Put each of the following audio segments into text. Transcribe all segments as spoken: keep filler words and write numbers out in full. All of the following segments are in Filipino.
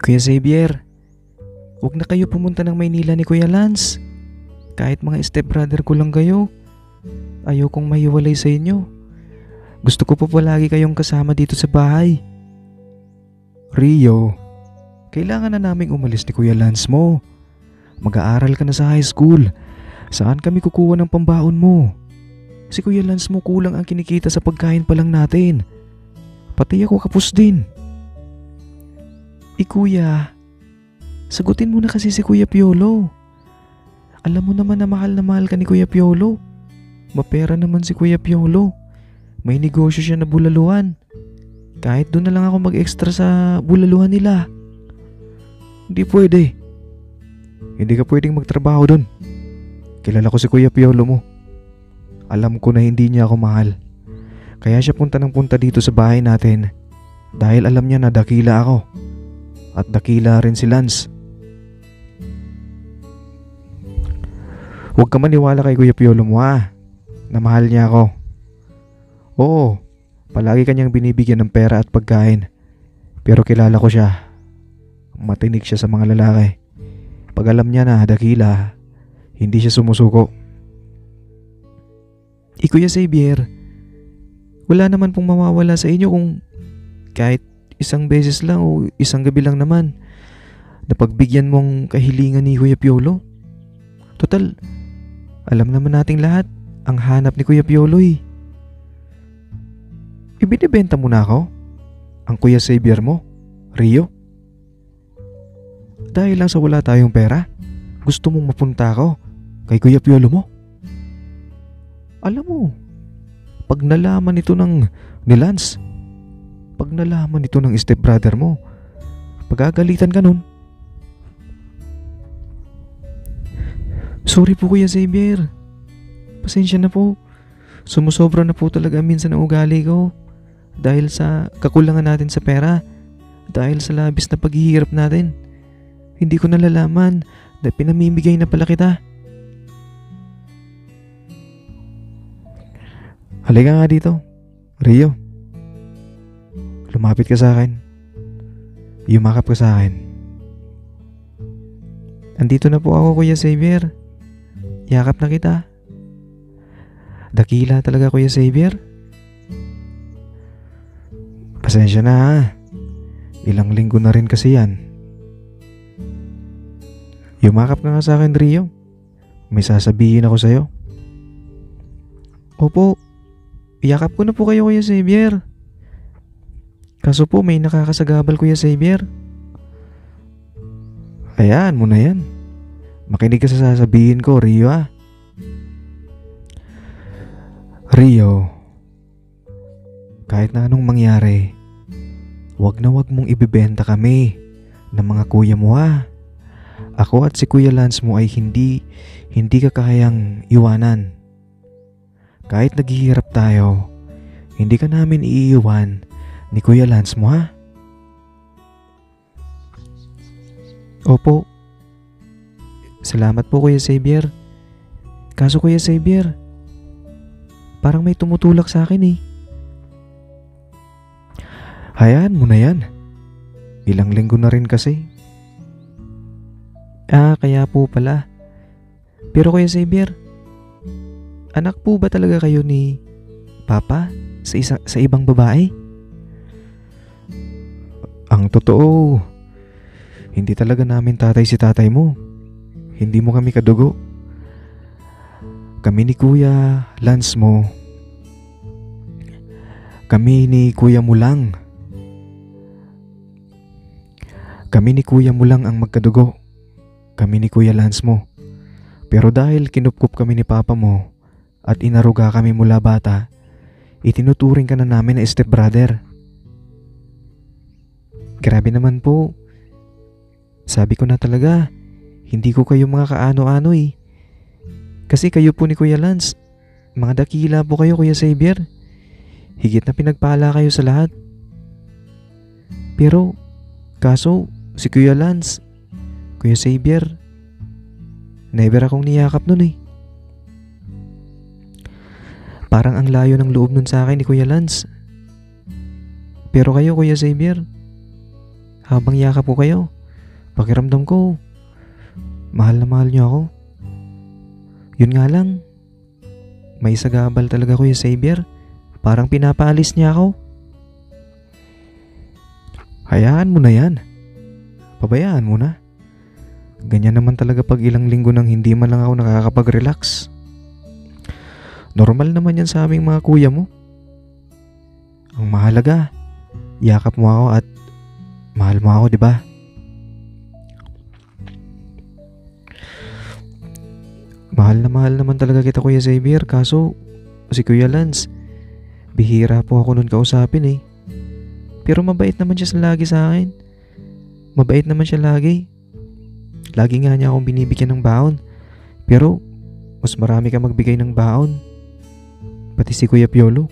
Kuya Xavier, huwag na kayo pumunta ng Maynila ni Kuya Lance. Kahit mga stepbrother ko lang kayo, ayaw kong mahiwalay sa inyo. Gusto ko po palagi kayong kasama dito sa bahay. Rio, kailangan na naming umalis ni Kuya Lance mo. Mag-aaral ka na sa high school. Saan kami kukuha ng pambaon mo? Si Kuya Lance mo kulang ang kinikita sa pagkain pa lang natin. Pati ako kapos din. Eh kuya, sagutin mo na kasi si Kuya Piolo. Alam mo naman na mahal na mahal ka ni Kuya Piolo. Mapera naman si Kuya Piolo. May negosyo siya na bulaluhan. Kahit doon na lang ako mag-extra sa bulaluhan nila. Hindi pwede. Hindi ka pwedeng magtrabaho doon. Kilala ko si Kuya Piolo mo. Alam ko na hindi niya ako mahal. Kaya siya punta ng punta dito sa bahay natin. Dahil alam niya na dakila ako. At dakila rin si Lance. Huwag ka maniwala kay Kuya Piolo mo ha. Na mahal niya ako. Oo, palagi kanyang binibigyan ng pera at pagkain. Pero kilala ko siya. Matinik siya sa mga lalaki. Pag alam niya na dakila, hindi siya sumusuko. Eh Kuya Xavier, wala naman pong mawawala sa inyo kung kahit isang beses lang o isang gabi lang naman na pagbigyan mong kahilingan ni Kuya Piolo. Total, alam naman nating lahat ang hanap ni Kuya Piolo eh. Ibinibenta mo na ako? Ang Kuya Xavier mo, Rio? Dahil lang sa wala tayong pera, gusto mong mapunta ako kay Kuya Piolo mo? Alam mo, pag nalaman ito ng ni Lance, pag nalaman ito ng stepbrother mo, pagagalitan ka nun. Sorry po Kuya Xavier. Pasensya na po. Sumusobra na po talaga minsan ang ugali ko. Dahil sa kakulangan natin sa pera. Dahil sa labis na paghihirap natin. Hindi ko nalalaman na pinamimigay na pala kita. Halika nga dito, Rio. Lumapit ka sa akin. Yumakap ka sa akin. Andito na po ako Kuya Xavier. Yakap na kita. Dakila talaga Kuya Xavier. Pasensya na ha. Ilang linggo na rin kasi yan. Yumakap ka nga sa akin Rio. May sasabihin ako sa'yo. Opo. Yakap ko na po kayo Kuya Xavier. Kaso po may nakakasagabal Kuya Xavier. Ayan mo na yan. Makinig ka sa sasabihin ko Rio ah. Rio, kahit na anong mangyari, wag na wag mong ibibenta kami ng mga kuya mo ha. Ako at si Kuya Lance mo ay hindi, hindi ka kayang iwanan. Kahit naghihirap tayo, hindi ka namin iiwan ni Kuya Lance mo ha. Opo. Salamat po Kuya Xavier. Kaso Kuya Xavier, parang may tumutulak sa akin eh. Hayaan mo na yan. Ilang linggo na rin kasi. Ah, kaya po pala. Pero Kuya Xavier, anak po ba talaga kayo ni Papa sa, isa, sa ibang babae? Ang totoo, hindi talaga namin tatay si tatay mo. Hindi mo kami kadugo. Kami ni Kuya Lance mo. Kami ni Kuya mo lang. Kami ni Kuya mo lang ang magkadugo. Kami ni Kuya Lance mo. Pero dahil kinupkup kami ni Papa mo at inaruga kami mula bata, itinuturing ka na namin na stepbrother. Grabe naman po. Sabi ko na talaga, hindi ko kayo mga kaano-ano eh. Kasi kayo po ni Kuya Lance, mga dakila po kayo Kuya Xavier. Higit na pinagpala kayo sa lahat. Pero, kaso, si Kuya Lance, Kuya Xavier, never akong niyakap nun eh. Parang ang layo ng loob nun sa akin ni Kuya Lance. Pero kayo Kuya Xavier, habang yakap ko kayo, Pakiramdam ko, mahal na mahal niyo ako. Yun nga lang, may sagabal talaga Kuya Xavier. Parang pinapaalis niya ako. Hayaan mo na yan. Pabayaan mo na. Ganyan naman talaga pag ilang linggo nang hindi man lang ako nakakapag-relax. Normal naman yan sa aming mga kuya mo. Ang mahalaga, yakap mo ako at mahal mo ako, di ba? Mahal na mahal naman talaga kita Kuya Xavier, kaso si Kuya Lance, bihira po ako nun kausapin eh. Pero mabait naman siya lagi sa akin. Mabait naman siya lagi. Lagi nga niya akong binibigyan ng baon. Pero mas marami ka magbigay ng baon. Pati si Kuya Piolo.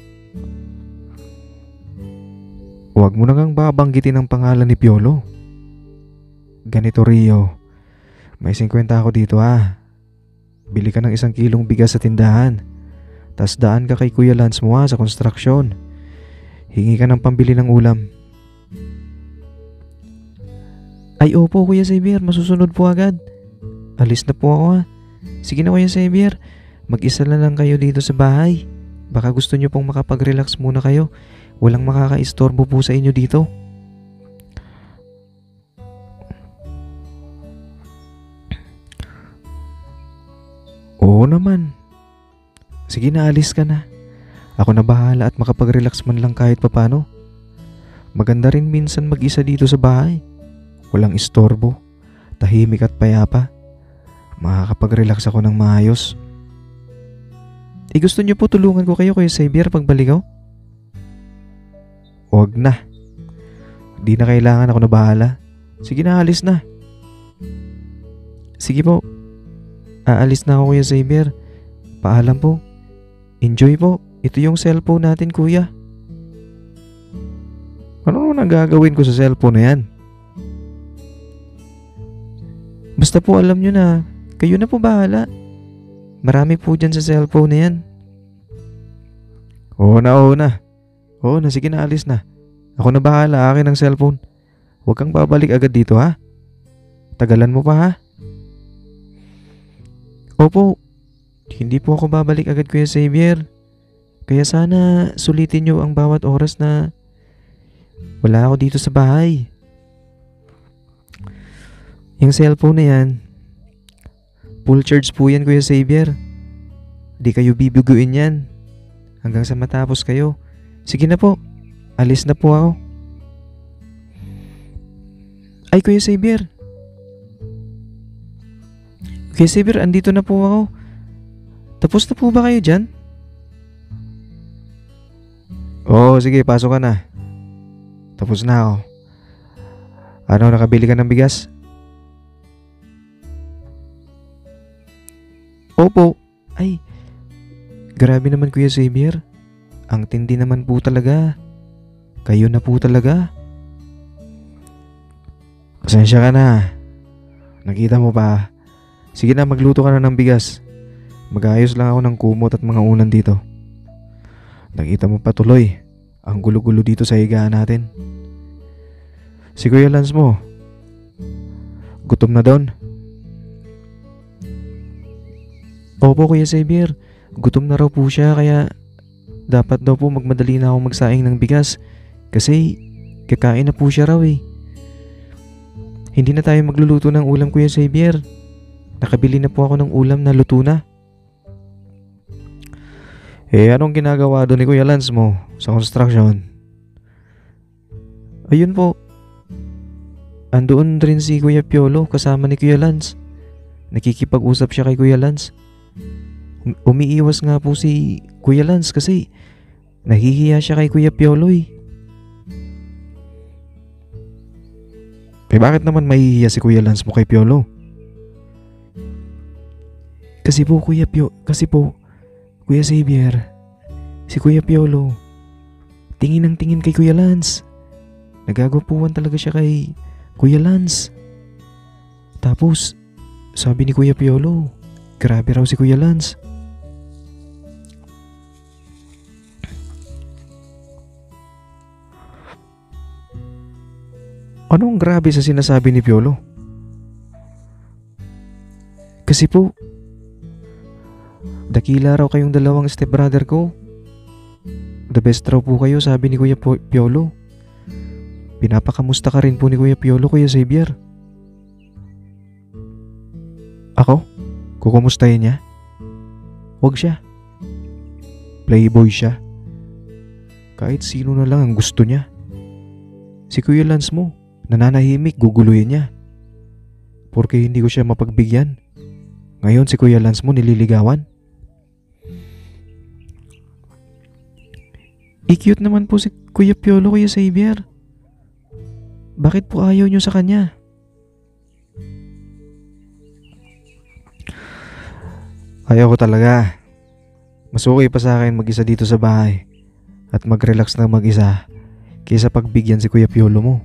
Huwag mo na ngang babanggitin ang pangalan ni Piolo. Ganito Rio, may fifty ako dito ah. Bili ka ng isang kilong bigas sa tindahan. Tas daan ka kay Kuya Lance mo ah, sa construction. Hingi ka ng pambili ng ulam. Ay opo Kuya Xavier, masusunod po agad. Alis na po ako ah. Sige na Kuya Xavier, mag-isa na lang kayo dito sa bahay. Baka gusto nyo pong makapag-relax muna kayo. Walang makaka-istorbo po sa inyo dito. Oo naman. Sige na, alis ka na. Ako na bahala at makapag-relax man lang kahit papano. Maganda rin minsan mag-isa dito sa bahay. Walang istorbo, tahimik at payapa. Makakapag-relax ako ng maayos. Eh gusto niyo po tulungan ko kayo Kuya Xavier pagbaligaw? Huwag na. Di na kailangan, ako na bahala. Sige na, alis na. Sige po. Aalis na ako Kuya Xavier. Paalam po. Enjoy po. Ito yung cellphone natin kuya. Ano naman ang gagawin ko sa cellphone na yan? Basta po alam nyo na, kayo na po bahala. Marami po dyan sa cellphone na yan. Oo na, oo na. Oo na, sige na, alis na. Ako na bahala, akin ang cellphone. Huwag kang babalik agad dito ha. Tagalan mo pa ha. Opo, hindi po ako babalik agad Kuya Xavier. Kaya sana sulitin nyo ang bawat oras na wala ako dito sa bahay. Yung cellphone na yan, full charge po yan Kuya Xavier. Di kayo bibiguin yan hanggang sa matapos kayo. Sige na po, alis na po ako. Ay Kuya Xavier. Kuya Xavier, andito na po ako. Tapos na po ba kayo dyan? Oo, sige, pasok ka na. Tapos na ako. Ano, nakabili ka ng bigas? Opo. Ay, grabe naman Kuya Xavier. Ang tindi naman po talaga. Kayo na po talaga. Pasensya ka na. Nakita mo pa. Sige na, magluto ka na ng bigas. Mag-ayos lang ako ng kumot at mga unan dito. Nakita mo pa tuloy. Ang gulo-gulo dito sa higaan natin. Si Kuya Lance mo, gutom na doon? Opo Kuya Xavier, gutom na raw po siya kaya dapat daw po magmadali na ako magsaing ng bigas kasi kakain na po siya raw eh. Hindi na tayo magluluto ng ulam Kuya Xavier. Nakabili na po ako ng ulam na luto na. Eh anong ginagawa doon ni Kuya Lance mo sa construction? Ayun po. Andoon rin si Kuya Piolo kasama ni Kuya Lance. Nakikipag-usap siya kay Kuya Lance. Umiiwas nga po si Kuya Lance kasi nahihiya siya kay Kuya Piolo eh. Eh bakit naman mahihiya si Kuya Lance mo kay Piolo? Kasi po Kuya Pio, kasi po Kuya Xavier, si Kuya Piolo, tingin ng tingin kay Kuya Lance. Nagagapuan talaga siya kay Kuya Lance. Tapos, sabi ni Kuya Piolo, grabe raw si Kuya Lance. Anong grabe sa sinasabi ni Piolo? Kasi po, dakila raw kayong dalawang stepbrother ko. The best raw po kayo, sabi ni Kuya Po- Piolo. Pinapakamusta ka rin po ni Kuya Piolo, Kuya Xavier. Ako? Kukumustahin niya? Huwag siya. Playboy siya. Kahit sino na lang ang gusto niya. Si Kuya Lance mo, nananahimik, guguluhin niya. Porque hindi ko siya mapagbigyan. Ngayon si Kuya Lance mo nililigawan. I-cute naman po si Kuya Piolo, Kuya Xavier. Bakit po ayaw niyo sa kanya? Ayaw ko talaga. Mas okay pa sa akin mag-isa dito sa bahay at mag-relax na mag-isa kaysa pagbigyan si Kuya Piolo mo.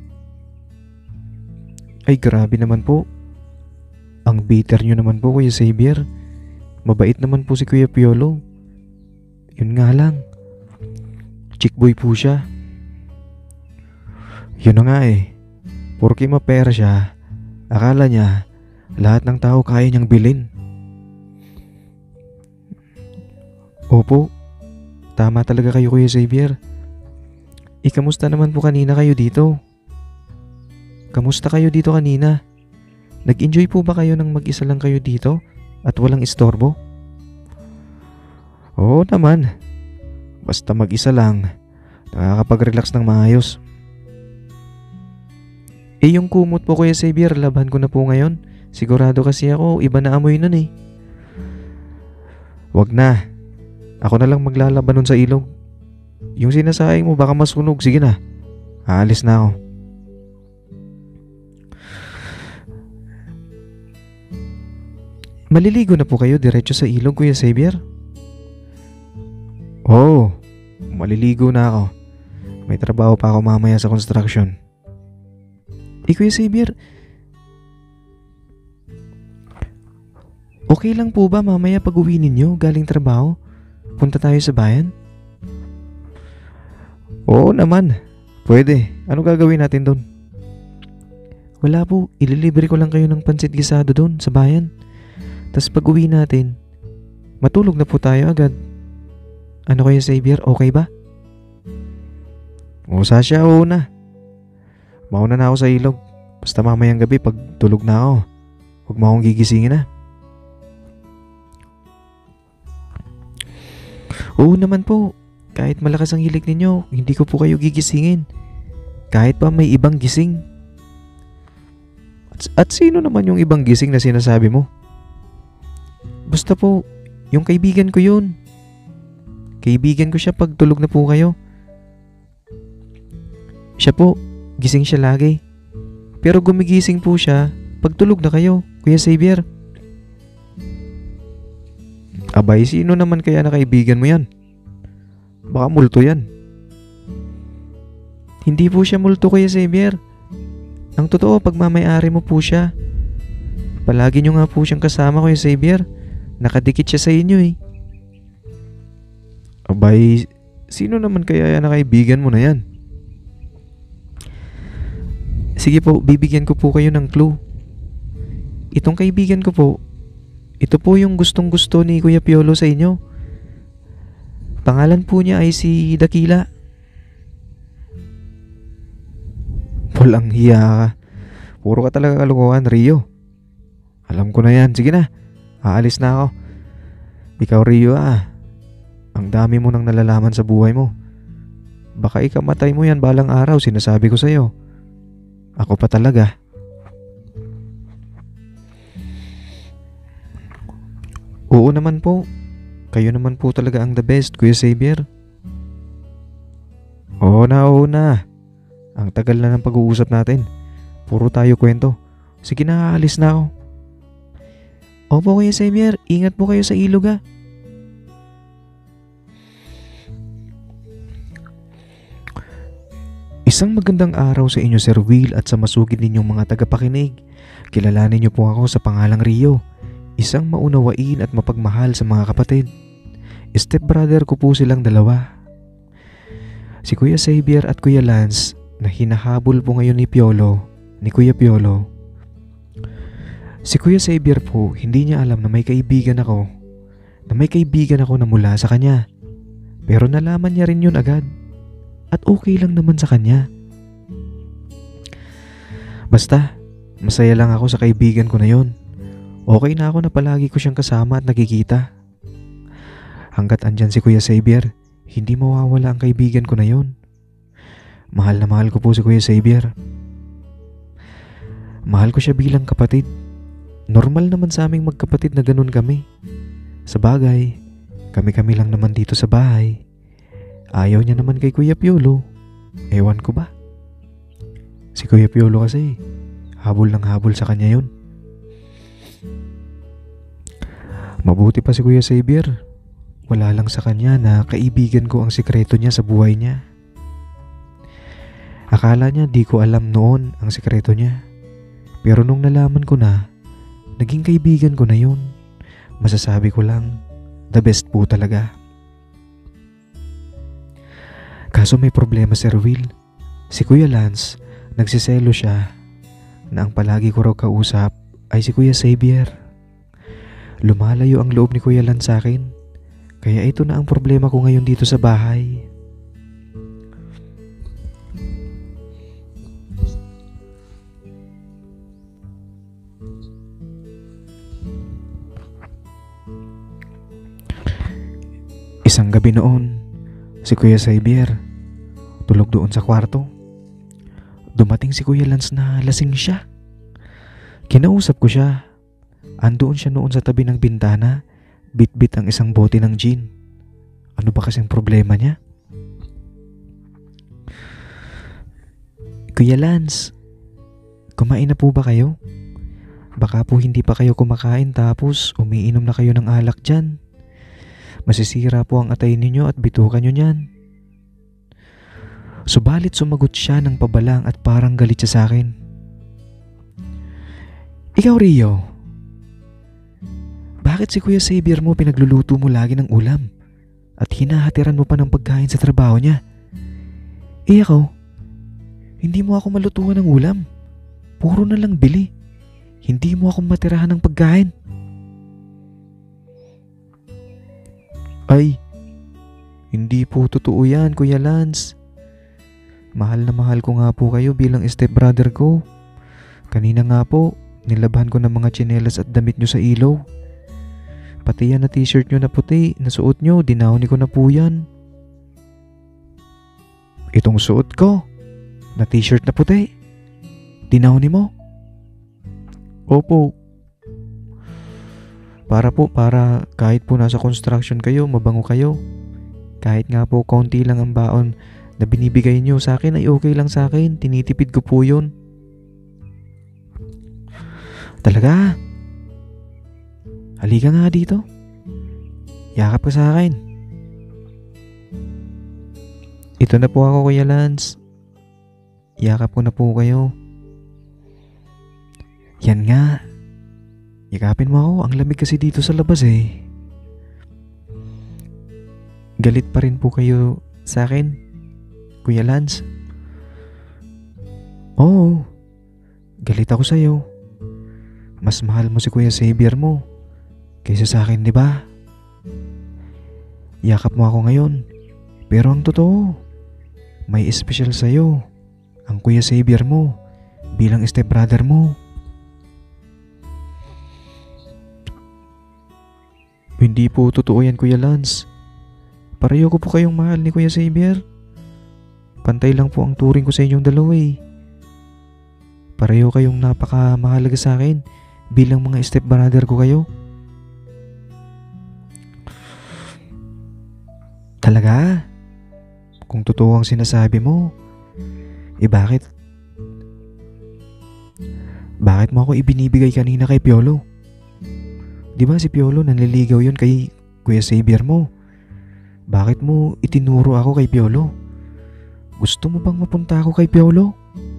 Ay grabe naman po. Ang bitter nyo naman po, Kuya Xavier. Mabait naman po si Kuya Piolo. Yun nga lang, chick boy po siya. Yun na nga eh. Porke mapera siya, akala niya lahat ng tao kaya niyang bilhin. Opo, tama talaga kayo, Kuya Xavier. Ikamusta naman po kanina kayo dito? Kamusta kayo dito kanina? Nag-enjoy po ba kayo nang mag-isa lang kayo dito at walang istorbo? Oo naman. Basta mag-isa lang, nakakapag-relax ng maayos. Eh yung kumot po, Kuya Xavier, laban ko na po ngayon. Sigurado kasi ako, iba na amoy nun eh. Wag na. Ako na lang maglalaban nun sa ilog. Yung sinasayang mo baka masunog. Sige na, aalis na ako. Maliligo na po kayo diretso sa ilog, Kuya Xavier? Oo, maliligo na ako. May trabaho pa ako mamaya sa construction. Eh Kuya Xavier, okay lang po ba mamaya pag uwi ninyo galing trabaho? Punta tayo sa bayan? Oo naman, pwede. Ano gagawin natin doon? Wala po, ililibre ko lang kayo ng pansit gisado doon sa bayan. Tas pag uwi natin, matulog na po tayo agad. Ano Kuya Xavier, okay ba? O Sasha, oo na. Mauna na ako sa ilog. Basta mamayang gabi pag tulog na ako, huwag mo akong gigisingin na. Oo naman po. Kahit malakas ang hilig ninyo, hindi ko po kayo gigisingin. Kahit pa may ibang gising. At, at sino naman yung ibang gising na sinasabi mo? Basta po, yung kaibigan ko yun. Kaibigan ko siya pag tulog na po kayo. Siya po, gising siya lagi. Pero gumigising po siya pag tulog na kayo, Kuya Xavier. Abay, sino naman kaya na kaibigan mo yan? Baka multo yan. Hindi po siya multo, Kuya Xavier. Ang totoo, pagmamayari mo po siya. Palagi nyo nga po siyang kasama, Kuya Xavier. Nakadikit siya sa inyo eh. Abay, sino naman kaya yan na kaibigan mo na yan? Sige po, bibigyan ko po kayo ng clue. Itong kaibigan ko po, ito po yung gustong gusto ni Kuya Piolo sa inyo. Pangalan po niya ay si Dakila. Walang hiya ka. Puro ka talaga kalokohan, Rio. Alam ko na yan. Sige na, aalis na ako. Ikaw, Rio, ah. Ang dami mo nang nalalaman sa buhay mo. Baka ikamatay mo yan balang araw, sinasabi ko sa'yo. Ako pa talaga. Oo naman po. Kayo naman po talaga ang the best, Kuya Xavier. Oo na, oo na. Ang tagal na ng pag-uusap natin. Puro tayo kwento. Sige na, aalis na ako. Opo, Kuya Xavier. Ingat po kayo sa ilog ah. Isang magandang araw sa inyo, Sir Will, at sa masugid ninyong mga tagapakinig. Kilalanin niyo po ako sa pangalang Rio, isang maunawain at mapagmahal sa mga kapatid. Step brother ko po silang dalawa. Si Kuya Xavier at Kuya Lance na hinahabol po ngayon ni Piolo, ni Kuya Piolo. Si Kuya Xavier po, hindi niya alam na may kaibigan ako. Na may kaibigan ako na mula sa kanya. Pero nalaman niya rin yun agad. At okay lang naman sa kanya. Basta, masaya lang ako sa kaibigan ko na yun. Okay na ako na palagi ko siyang kasama at nakikita. Hanggat andyan si Kuya Xavier, hindi mawawala ang kaibigan ko na yun. Mahal na mahal ko po si Kuya Xavier. Mahal ko siya bilang kapatid. Normal naman sa aming magkapatid na ganun kami. Sa bagay, kami-kami lang naman dito sa bahay. Ayaw niya naman kay Kuya Piolo. Ewan ko ba? Si Kuya Piolo kasi, habol ng habol sa kanya yun. Mabuti pa si Kuya Xavier. Wala lang sa kanya na kaibigan ko ang sikreto niya sa buhay niya. Akala niya di ko alam noon ang sikreto niya. Pero nung nalaman ko na, naging kaibigan ko na yun. Masasabi ko lang, the best po talaga. Kaso may problema si Erwin. Si Kuya Lance, nagsiselo siya na ang palagi ko raw kausap ay si Kuya Xavier. Lumalayo ang loob ni Kuya Lance sa akin. Kaya ito na ang problema ko ngayon dito sa bahay. Isang gabi noon, si Kuya Xavier tulog doon sa kwarto. Dumating si Kuya Lance na lasing siya. Kinausap ko siya. Andoon siya noon sa tabi ng bintana, bit-bit ang isang bote ng gin. Ano ba kasing problema niya? Kuya Lance, kumain na po ba kayo? Baka po hindi pa kayo kumakain tapos umiinom na kayo ng alak dyan. Masisira po ang atay ninyo at bitukan nyo niyan. Subalit sumagot siya ng pabalang at parang galit siya sa akin. Ikaw, Rio, bakit si Kuya Xavier mo pinagluluto mo lagi ng ulam at hinahatiran mo pa ng pagkain sa trabaho niya? Eh ako, hindi mo ako malutuan ng ulam. Puro na lang bili. Hindi mo ako matirahan ng pagkain. Ay, hindi po totoo yan, Kuya Lance. Mahal na mahal ko nga po kayo bilang stepbrother ko. Kanina nga po, nilabhan ko ng mga tsinelas at damit nyo sa ilaw. Pati yan na t-shirt nyo na puti, na suot nyo, dinawni ko na po yan. Itong suot ko, na t-shirt na puti, dinawni mo? Opo. Para po, para kahit po nasa construction kayo, mabango kayo. Kahit nga po kaunti lang ang baon na binibigay nyo sa akin ay okay lang sa akin. Tinitipid ko po yun. Talaga? Halika nga dito. Yakap ka sa akin. Ito na po ako, Kuya Lance. Yakap ko na po kayo. Yan nga. Yakapin mo ako, ang lamig kasi dito sa labas eh. Galit pa rin po kayo sa akin, Kuya Lance? Oo, galit ako sa'yo. Mas mahal mo si Kuya Xavier mo kaysa sa akin, di ba? Yakap mo ako ngayon, pero ang totoo, may espesyal sa'yo ang Kuya Xavier mo bilang stepbrother mo. Hindi po totoo yan, Kuya Lance. Pareho ko po kayong mahal ni Kuya Xavier. Pantay lang po ang turing ko sa inyong dalawa eh. Pareho kayong napakamahalaga sa akin bilang mga stepbrother ko kayo. Talaga? Kung totoo ang sinasabi mo, eh bakit? Bakit mo ako ibinibigay kanina kay Piolo? Di ba si Piolo nanliligaw yun kay Kuya Xavier mo? Bakit mo itinuro ako kay Piolo? Gusto mo bang mapunta ako kay Piolo?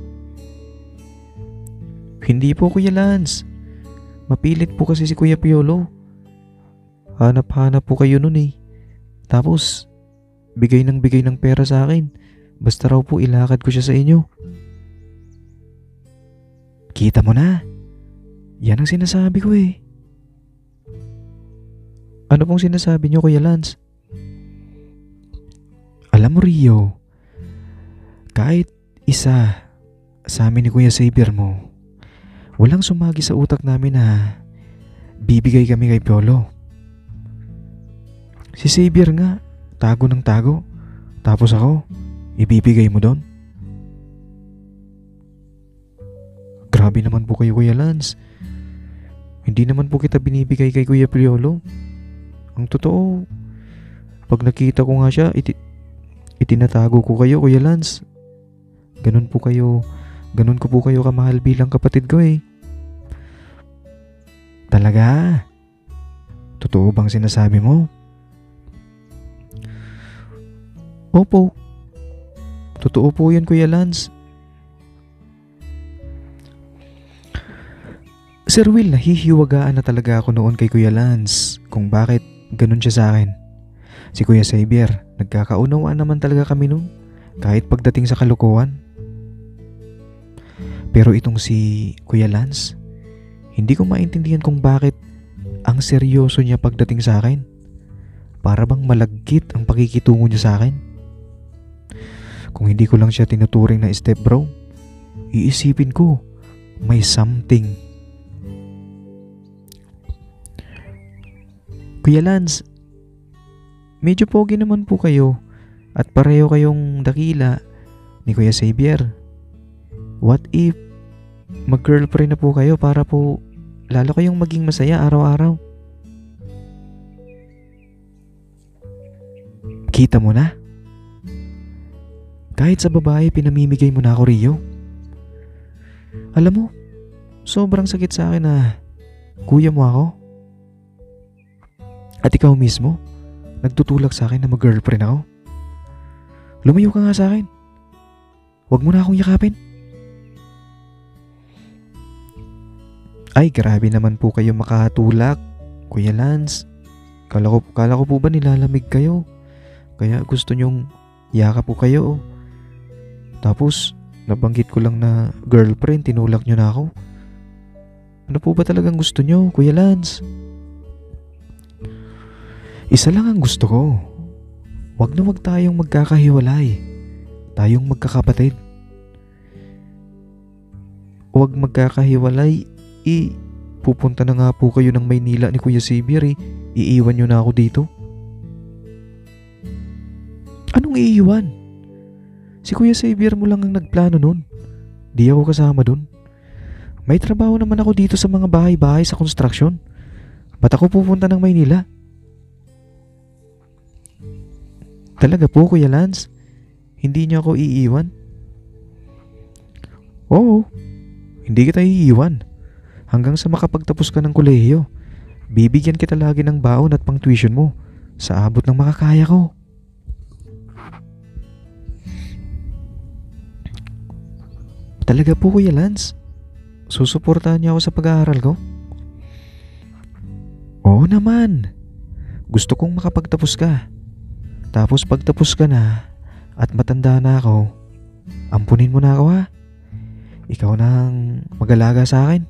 Hindi po, Kuya Lance. Mapilit po kasi si Kuya Piolo. Hanap-hanap po kayo nun eh. Tapos, bigay ng bigay ng pera sa akin. Basta raw po ilakad ko siya sa inyo. Kita mo na. Yan ang sinasabi ko eh. Ano pong sinasabi niyo, Kuya Lance? Alam mo, Rio, kahit isa sa amin ni Kuya Xavier mo, walang sumagi sa utak namin na bibigay kami kay Piolo. Si Xavier nga, tago ng tago. Tapos ako, ibibigay mo doon? Grabe naman po kayo, Kuya Lance. Hindi naman po kita binibigay kay Kuya Piolo. Ang totoo, pag nakita ko nga siya, iti itinatago ko kayo, Kuya Lance. Ganun po kayo, ganun ko po kayo kamahal bilang kapatid ko eh. Talaga? Totoo bang sinasabi mo? Opo. Totoo po yun, Kuya Lance. Sir Will, nahihiwagaan na talaga ako noon kay Kuya Lance kung bakit ganun siya sa akin. Si Kuya Xavier, nagkakaunawaan naman talaga kami noon kahit pagdating sa kalokohan. Pero itong si Kuya Lance, hindi ko maintindihan kung bakit ang seryoso niya pagdating sa akin. Para bang malagkit ang pakikitungo niya sa akin. Kung hindi ko lang siya tinuturing na step bro, iisipin ko may something. Kuya Lance, medyo pogi naman po kayo at pareho kayong dakila ni Kuya Xavier. What if mag-girlfriend na po kayo para po lalo kayong maging masaya araw-araw? Kita mo na? Kahit sa babae pinamimigay mo na ako, Rio. Alam mo, sobrang sakit sa akin na kuya mo ako. At ikaw mismo, nagtutulak sa akin na mag-girlfriend ako. Lumayo ka nga sa akin. Huwag mo na akong yakapin. Ay, grabe naman po kayo makatulak, Kuya Lance. Kala ko, kala ko po ba nilalamig kayo? Kaya gusto nyong yakap po kayo. Tapos, nabanggit ko lang na girlfriend, tinulak nyo na ako. Ano po ba talagang gusto nyo, Kuya Lance? Isa lang ang gusto ko. Wag na wag tayong magkakahiwalay. Tayong magkakapatid. Wag magkakahiwalay. I, pupunta na nga po kayo ng Maynila ni Kuya Xavier eh. Iiwan nyo na ako dito. Anong iiwan? Si Kuya Xavier mo lang ang nagplano nun. Di ako kasama dun. May trabaho naman ako dito sa mga bahay-bahay sa construction. Ba't ako pupunta ng Maynila? Talaga po, Kuya Lance? Hindi niyo ako iiwan? Oo, hindi kita iiwan. Hanggang sa makapagtapos ka ng kolehiyo, bibigyan kita lagi ng baon at pang tuition mo sa abot ng makakaya ko. Talaga po, Kuya Lance? Susuportahan niyo ako sa pag-aaral ko? Oo naman. Gusto kong makapagtapos ka. Tapos pagtapos ka na at matanda na ako, ampunin mo na ako ha. Ikaw nang mag-alaga sa akin.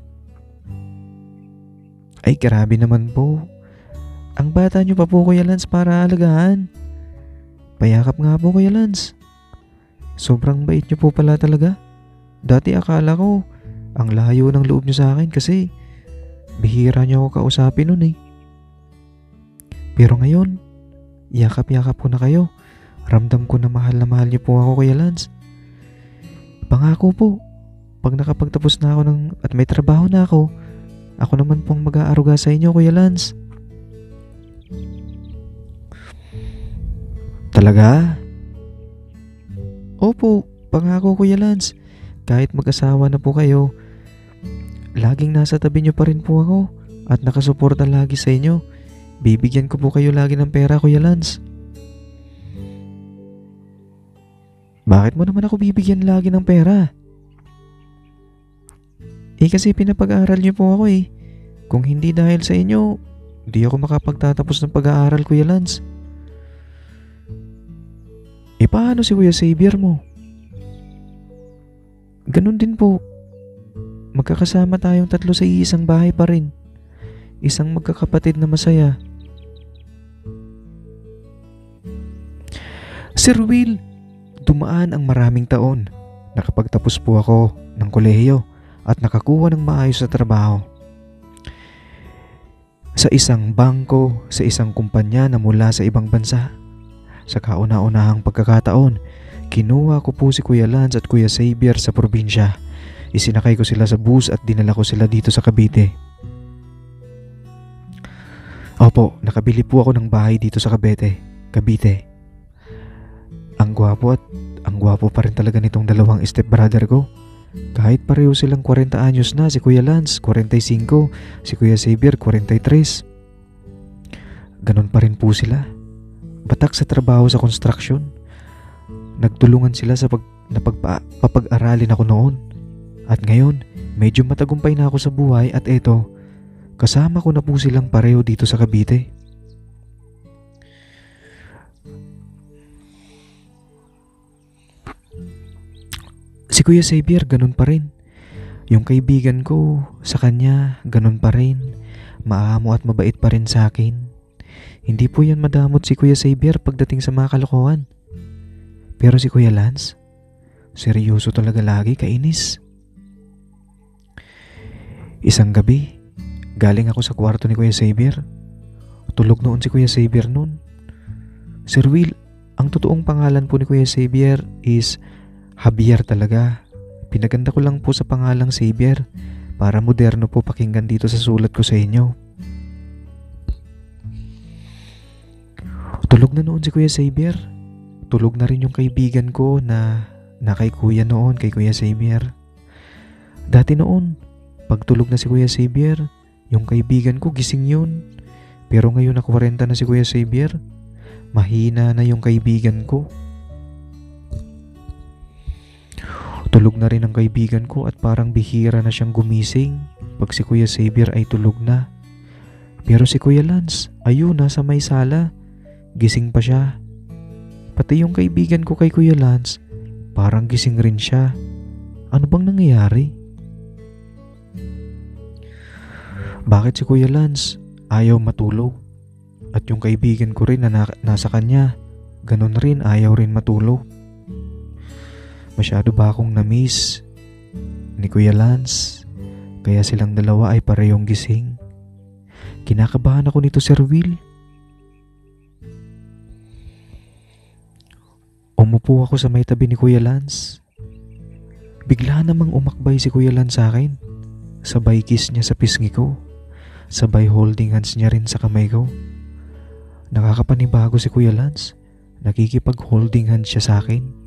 Ay, grabe naman po. Ang bata niyo pa po, Kuya Lance, para alagaan. Payakap nga po, Kuya Lance. Sobrang bait niyo po pala talaga. Dati akala ko ang layo ng loob niyo sa akin kasi bihira niyo ako kausapin nun eh. Pero ngayon, yakap-yakap ko na kayo. Ramdam ko na mahal na mahal niyo po ako, Kuya Lance. Pangako po, pag nakapagtapos na ako ng, at may trabaho na ako, ako naman pong mag-aaruga sa inyo, Kuya Lance. Talaga? Opo, pangako, Kuya Lance. Kahit mag-asawa na po kayo, laging nasa tabi niyo pa rin po ako at nakasuporta lagi sa inyo. Bibigyan ko po kayo lagi ng pera, Kuya Lance. Bakit mo naman ako bibigyan lagi ng pera? Eh kasi pinapag-aaral niyo po ako eh. Kung hindi dahil sa inyo, di ako makapagtatapos ng pag-aaral, Kuya Lance. Eh paano si Kuya Xavier mo? Ganun din po. magkakasama tayong tatlo sa iisang bahay pa rin. Isang magkakapatid na masaya. Sir Will, dumaan ang maraming taon. Nakapagtapos po ako ng kolehiyo at nakakuha ng maayos na trabaho. Sa isang bangko, sa isang kumpanya na mula sa ibang bansa. Sa kauna-unahang pagkakataon, kinuha ko po si Kuya Lance at Kuya Xavier sa probinsya. Isinakay ko sila sa bus at dinala ko sila dito sa Cavite. Opo, nakabili po ako ng bahay dito sa Cavite. Cavite. Ang gwapo at ang gwapo pa rin talaga nitong dalawang stepbrother ko. Kahit pareho silang forty anyos na, si Kuya Lance forty-five, si Kuya Xavier forty-three. Ganon pa rin po sila. Batak sa trabaho sa construction. Nagtulungan sila sa pag, napagpa, papag-aralin ako noon. At ngayon, medyo matagumpay na ako sa buhay at eto, kasama ko na po silang pareho dito sa Cavite. Si Kuya Xavier ganun pa rin. Yung kaibigan ko sa kanya ganun pa rin. Maamo at mabait pa rin sa akin. Hindi po yan madamot si Kuya Xavier pagdating sa mga kalokohan. Pero si Kuya Lance, seryoso talaga lagi, kainis. Isang gabi, galing ako sa kwarto ni Kuya Xavier. Tulog noon si Kuya Xavier noon. Sir Will, ang totoong pangalan po ni Kuya Xavier is Javier talaga. Pinaganda ko lang po sa pangalang Xavier para moderno po pakinggan dito sa sulat ko sa inyo. Tulog na noon si Kuya Xavier. Tulog na rin yung kaibigan ko na na kay Kuya noon, kay Kuya Xavier. Dati noon, pag tulog na si Kuya Xavier, yung kaibigan ko gising yun. Pero ngayon na forty na si Kuya Xavier, mahina na yung kaibigan ko. Tulog na rin ang kaibigan ko at parang bihira na siyang gumising pag si Kuya Xavier ay tulog na. Pero si Kuya Lance, ayun, nasa may sala. Gising pa siya. Pati yung kaibigan ko kay Kuya Lance, parang gising rin siya. Ano bang nangyayari? Bakit si Kuya Lance ayaw matulog? At yung kaibigan ko rin na, na nasa kanya, ganun rin, ayaw rin matulog. Masyado ba akong na-miss ni Kuya Lance? Kaya silang dalawa ay parehong gising. Kinakabahan ako nito, Sir Will. Umupo ako sa may tabi ni Kuya Lance. Bigla namang umakbay si Kuya Lance sa akin. Sabay kiss niya sa pisngi ko. Sabay holding hands niya rin sa kamay ko. Nakakapanibago si Kuya Lance. Nakikipag-holding hands siya sa akin.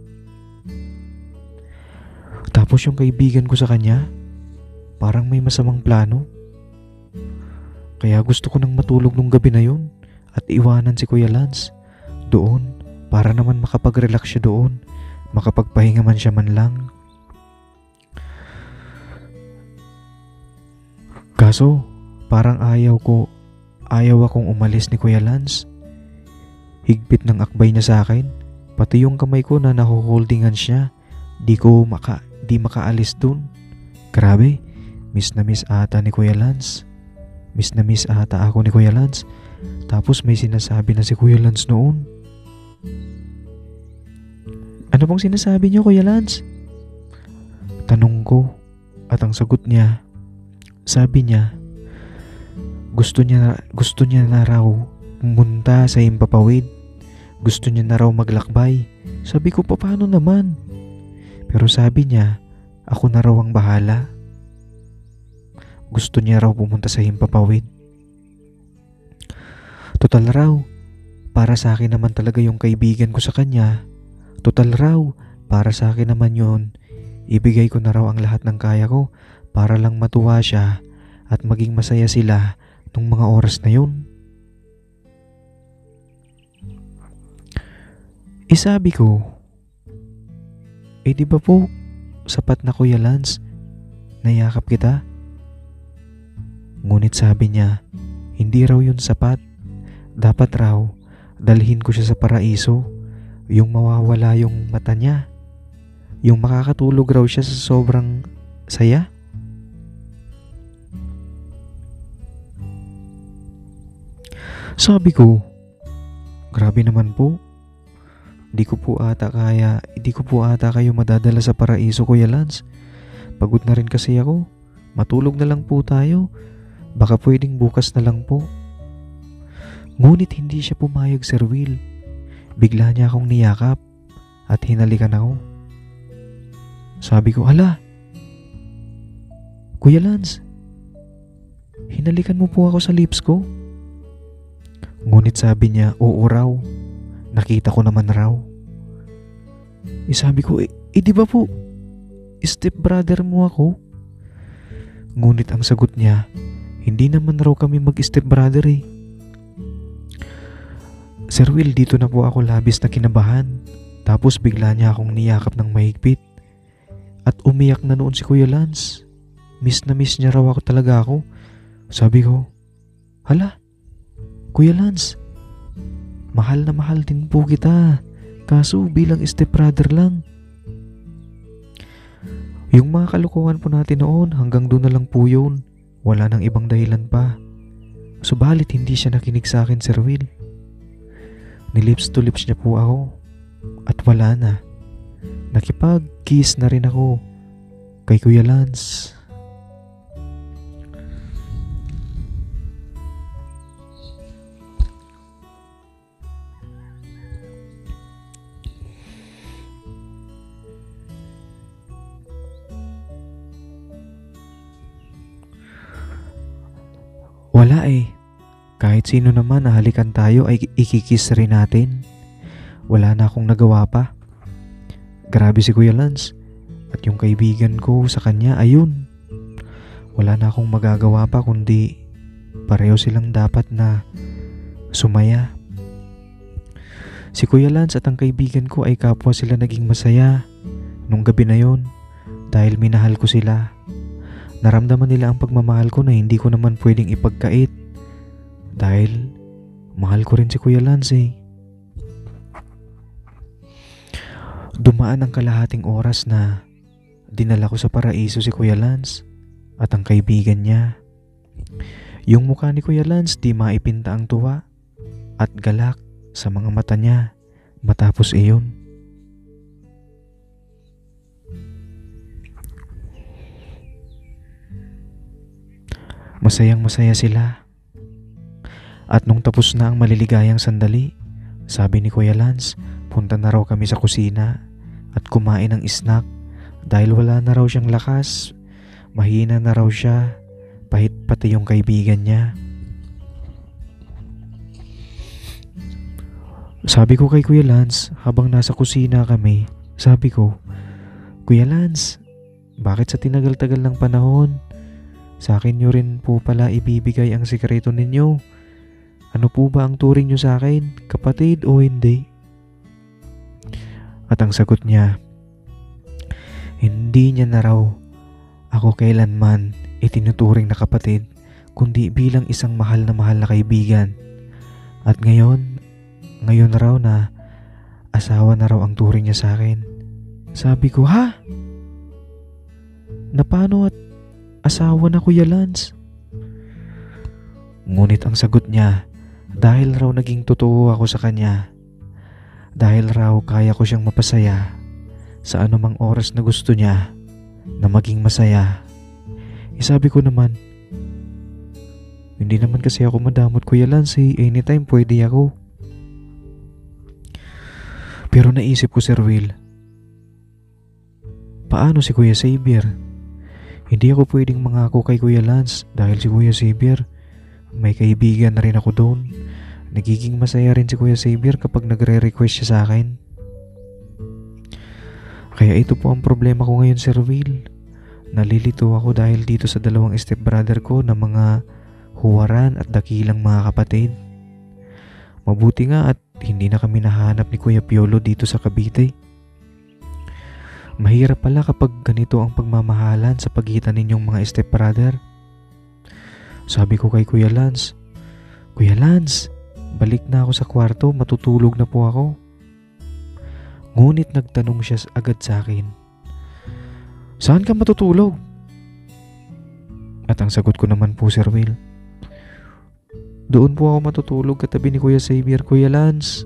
Tapos yung kaibigan ko sa kanya, parang may masamang plano. Kaya gusto ko nang matulog nung gabi na yun at iwanan si Kuya Lance doon para naman makapag-relax siya doon, makapagpahinga man siya man lang. Kaso, parang ayaw ko, ayaw akong umalis ni Kuya Lance. Higpit ng akbay niya sa akin, pati yung kamay ko na naho-holding hands niya, di ko maka, di makaalis dun. Grabe, miss na miss ata ni Kuya Lance. Miss na miss ata ako ni Kuya Lance. Tapos may sinasabi na si Kuya Lance noon. Ano pong sinasabi niyo, Kuya Lance? Tanong ko, at ang sagot niya, sabi niya, gusto niya, gusto niya na raw pumunta sa Himpapawid. Gusto niya na raw maglakbay. Sabi ko, paano naman? Pero sabi niya, ako na raw ang bahala. Gusto niya raw pumunta sa Himpapawid. Total raw, para sa akin naman talaga yung kaibigan ko sa kanya. Total raw, para sa akin naman yun. Ibigay ko na raw ang lahat ng kaya ko para lang matuwa siya at maging masaya sila nung mga oras na yun. E sabi ko, eh di ba po, sapat na Kuya Lance, nayakap kita? Ngunit sabi niya, hindi raw yun sapat. Dapat raw, dalhin ko siya sa paraiso, yung mawawala yung mata niya. Yung makakatulog raw siya sa sobrang saya. Sabi ko, grabe naman po. Di ko po ata kaya, di ko po ata kayo madadala sa paraiso, Kuya Lance. Pagod na rin kasi ako. Matulog na lang po tayo. Baka pwedeng bukas na lang po. Ngunit hindi siya pumayag, Sir Will. Bigla niya akong niyakap at hinalikan ako. Sabi ko, hala, Kuya Lance, hinalikan mo po ako sa lips ko. Ngunit sabi niya, oo raw. Nakita ko naman raw. Eh sabi ko, eh, eh di ba po, step brother mo ako? Ngunit ang sagot niya, hindi naman raw kami mag-step brother eh. Sir Will, dito na po ako labis na kinabahan. Tapos bigla niya akong niyakap ng mahigpit. At umiyak na noon si Kuya Lance. Miss na miss niya raw ako talaga ako. Sabi ko, hala, Kuya Lance, mahal na mahal din po kita. Kaso bilang stepbrother lang. Yung mga kalokohan po natin noon, hanggang doon na lang po yun. Wala nang ibang dahilan pa. Subalit hindi siya nakinig sa akin, Sir Will. Nilips to lips niya po ako. At wala na. Nakipag-kiss na rin ako kay Kuya Lance. Wala eh. Kahit sino naman na halikan tayo ay ikikiss rin natin. Wala na akong nagawa pa. Grabe si Kuya Lance. At yung kaibigan ko sa kanya, ayun. Wala na akong magagawa pa kundi pareho silang dapat na sumaya. Si Kuya Lance at ang kaibigan ko ay kapwa sila naging masaya nung gabi na yon dahil minahal ko sila. Naramdaman nila ang pagmamahal ko na hindi ko naman pwedeng ipagkait dahil mahal ko rin si Kuya Lance eh. Dumaan ang kalahating oras na dinala ko sa paraiso si Kuya Lance at ang kaibigan niya. Yung mukha ni Kuya Lance di maipinta ang tuwa at galak sa mga mata niya matapos iyon. Masayang masaya sila. At nung tapos na ang maliligayang sandali, sabi ni Kuya Lance, punta na raw kami sa kusina at kumain ng snack dahil wala na raw siyang lakas. Mahina na raw siya, pahit pati yung kaibigan niya. Sabi ko kay Kuya Lance habang nasa kusina kami, sabi ko, Kuya Lance, bakit sa tinagal-tagal ng panahon, sa akin nyo rin po pala ibibigay ang sikreto ninyo? Ano po ba ang turing nyo sa akin? Kapatid o hindi? At ang sagot niya, hindi niya na raw ako kailanman itinuturing na kapatid, kundi bilang isang mahal na mahal na kaibigan. At ngayon, ngayon raw na asawa na raw ang turing niya sa akin. Sabi ko, ha? Na paano at asawa na, Kuya Lance? Ngunit ang sagot niya, dahil raw naging totoo ako sa kanya, dahil raw kaya ko siyang mapasaya sa anumang oras na gusto niya na maging masaya. E sabi ko naman, hindi naman kasi ako madamot, Kuya Lance, eh. Anytime pwede ako. Pero naisip ko, Sir Will, paano si Kuya Xavier? Hindi ako pwedeng mangako kay Kuya Lance dahil si Kuya Xavier, may kaibigan na rin ako doon. Nagiging masaya rin si Kuya Xavier kapag nagre-request siya sa akin. Kaya ito po ang problema ko ngayon, Sir Will. Nalilito ako dahil dito sa dalawang stepbrother ko na mga huwaran at dakilang mga kapatid. Mabuti nga at hindi na kami nahanap ni Kuya Piolo dito sa Cavite. Mahirap pala kapag ganito ang pagmamahalan sa pagitan ninyong mga stepbrother. Sabi ko kay Kuya Lance, Kuya Lance, balik na ako sa kwarto, matutulog na po ako. Ngunit nagtanong siya agad sa akin, saan ka matutulog? At ang sagot ko naman po, Sir Will, Doon po ako matutulog katabi ni Kuya Xavier, Kuya Lance.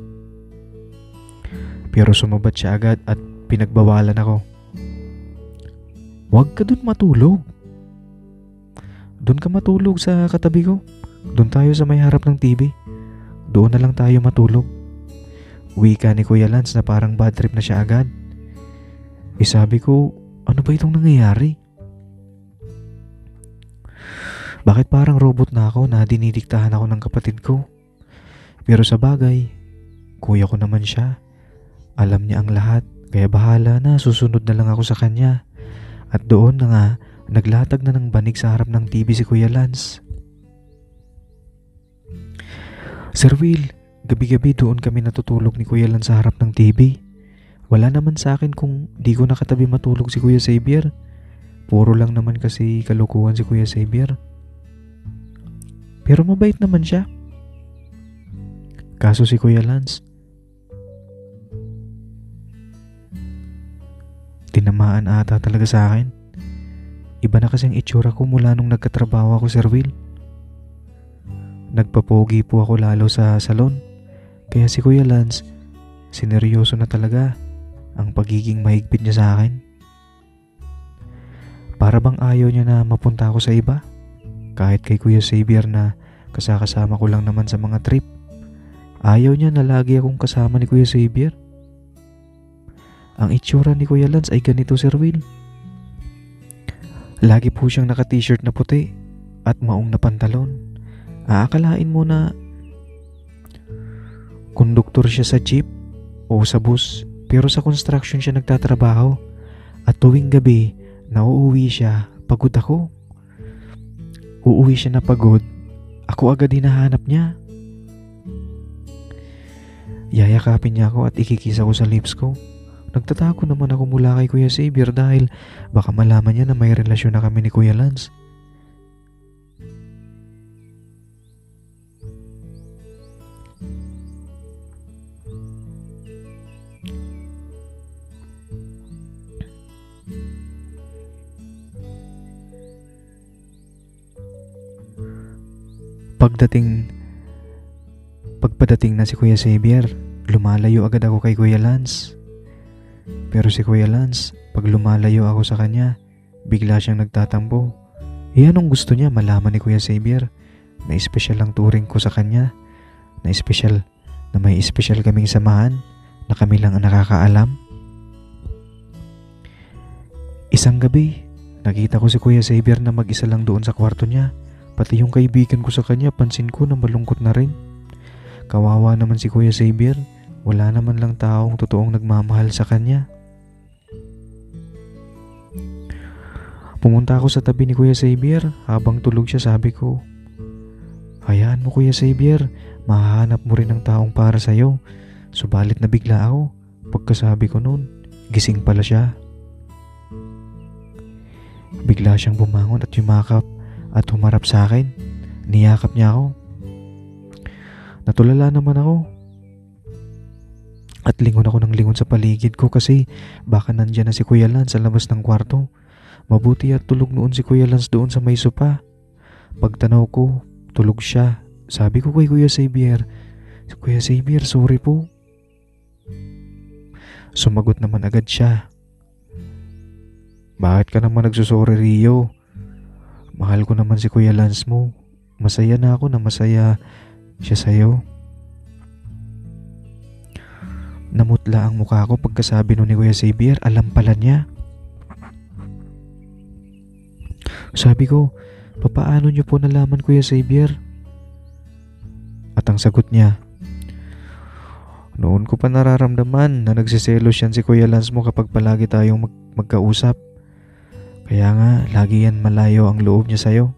Pero sumabat siya agad at pinagbawalan ako. Huwag ka doon matulog. Doon ka matulog sa katabi ko. Doon tayo sa may harap ng T V. Doon na lang tayo matulog. Wika ni Kuya Lance na parang bad trip na siya agad. Eh sabi ko, ano ba itong nangyayari? Bakit parang robot na ako na dinidiktahan ako ng kapatid ko? Pero sa bagay, kuya ko naman siya. Alam niya ang lahat, kaya bahala na, susunod na lang ako sa kanya. At doon na nga, naglatag na ng banig sa harap ng T V si Kuya Lance. Sir Will, gabi-gabi doon kami natutulog ni Kuya Lance sa harap ng T V. Wala naman sa akin kung di ko nakatabi matulog si Kuya Xavier. Puro lang naman kasi kalukuhan si Kuya Xavier. Pero mabait naman siya. Kaso si Kuya Lance, tinamaan ata talaga sa akin. Iba na kasi ang itsura ko mula nung nagkatrabaho ako, Sir Will. Nagpapogi po ako lalo sa salon. Kaya si Kuya Lance, sineryoso na talaga ang pagiging mahigpit niya sa akin. Para bang ayaw niya na mapunta ako sa iba. Kahit kay Kuya Xavier na kasakasama ko lang naman sa mga trip. Ayaw niya na lagi akong kasama ni Kuya Xavier. Ang itsura ni Kuya Lance ay ganito, Sir Will. Lagi po siyang naka-t-shirt na puti at maong na pantalon. Aakalain mo na konduktor siya sa jeep o sa bus, pero sa construction siya nagtatrabaho. At tuwing gabi, nauuwi siya, pagod ako. Uuwi siya na pagod, ako agad hinahanap niya. Yayakapin niya ako at ikikis ako sa lips ko. Nagtatako naman ako mula kay Kuya Xavier dahil baka malaman niya na may relasyon na kami ni Kuya Lance. Pagdating, pagpadating na si Kuya Xavier, lumalayo agad ako kay Kuya Lance. Pero si Kuya Lance, pag lumalayo ako sa kanya, bigla siyang nagtatampo. E anong gusto niya malaman ni Kuya Xavier? Na espesyal ang turing ko sa kanya, na espesyal, na may espesyal kaming samahan, na kami lang ang nakakaalam. Isang gabi, nakita ko si Kuya Xavier na mag-isa lang doon sa kwarto niya. Pati yung kaibigan ko sa kanya, pansin ko na malungkot na rin. Kawawa naman si Kuya Xavier, wala naman lang taong totoong nagmamahal sa kanya. Pumunta ako sa tabi ni Kuya Xavier, habang tulog siya sabi ko, hayaan mo Kuya Xavier, mahahanap mo rin ang taong para sa'yo. Subalit na bigla ako, pagkasabi ko noon, gising pala siya. Bigla siyang bumangon at yumakap at humarap sa akin. Niyakap niya ako. Natulala naman ako. At lingon ako ng lingon sa paligid ko kasi baka nandyan na si Kuya Lance sa labas ng kwarto. Mabuti at tulog noon si Kuya Lance doon sa may sopa. Pagtanaw ko, tulog siya. Sabi ko kay Kuya Xavier, Kuya Xavier, sorry po. Sumagot naman agad siya. Bakit ka naman nagsusorry, Rio? Mahal ko naman si Kuya Lance mo. Masaya na ako na masaya siya sa'yo. Namutla ang mukha ko pagkasabi nun ni Kuya Xavier. Alam pala niya. Sabi ko, papaano niyo po nalaman, Kuya Xavier? At ang sagot niya, noon ko pa nararamdaman na nagsiselos yan si Kuya Lance mo kapag palagi tayong mag- magkausap. Kaya nga, lagi yan malayo ang loob niya sa'yo.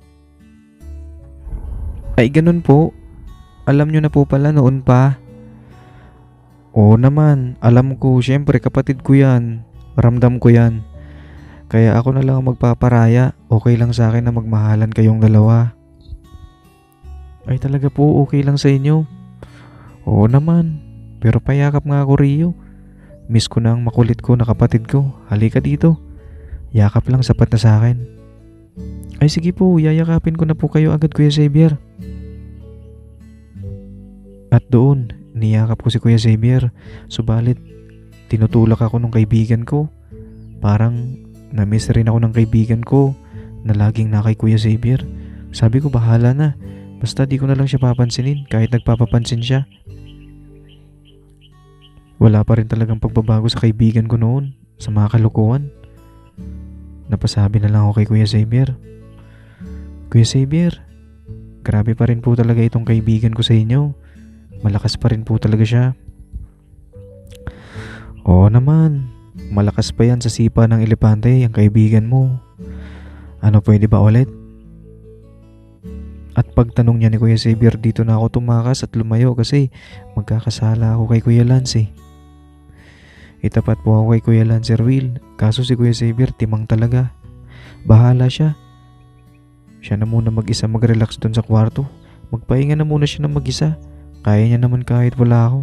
Ay, ganun po. Alam niyo na po pala noon pa. Oo naman, alam ko, syempre kapatid ko yan. Ramdam ko yan. Kaya ako na lang ang magpaparaya. Okay lang sa akin na magmahalan kayong dalawa. Ay talaga po, okay lang sa inyo. Oo naman, pero payakap nga ako, Rio. Miss ko na ang makulit ko na kapatid ko. Halika dito. Yakap lang, sapat na sa akin. Ay sige po, yayakapin ko na po kayo agad, Kuya Xavier. At doon, niyakap ko si Kuya Xavier. Subalit, tinutulak ako ng kaibigan ko. Parang na-miss rin ako ng kaibigan ko na laging na kay Kuya Xavier. Sabi ko bahala na. Basta di ko na lang siya papansinin kahit nagpapapansin siya. Wala pa rin talagang pagbabago sa kaibigan ko noon, sa mga kalokohan. Napasabi na lang ako kay Kuya Xavier. Kuya Xavier, grabe pa rin po talaga itong kaibigan ko sa inyo. Malakas pa rin po talaga siya. Oo naman, malakas pa yan sa sipa ng elepante ang kaibigan mo. Ano, pwede ba ulit? At pagtanong niya ni Kuya Xavier, dito na ako tumakas at lumayo kasi magkakasala ako kay Kuya Lance eh. Itapat po ako kay Kuya Lance Will, kaso si Kuya Xavier timang talaga. Bahala siya. Siya na muna mag-isa mag-relax dun sa kwarto. Magpahinga na muna siya ng mag-isa. Kaya niya naman kahit wala ako.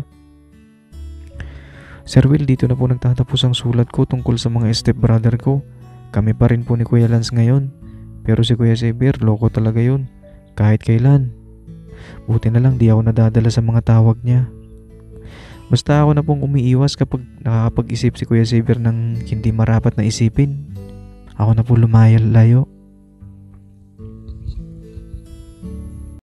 Sir Will, dito na po nagtatapos ang sulat ko tungkol sa mga stepbrother ko. Kami pa rin po ni Kuya Lance ngayon. Pero si Kuya Xavier, loko talaga yun. Kahit kailan. Buti na lang di ako nadadala sa mga tawag niya. Basta ako na pong umiiwas kapag nakakapag-isip si Kuya Xavier ng hindi marapat na isipin. Ako na po lumayal layo.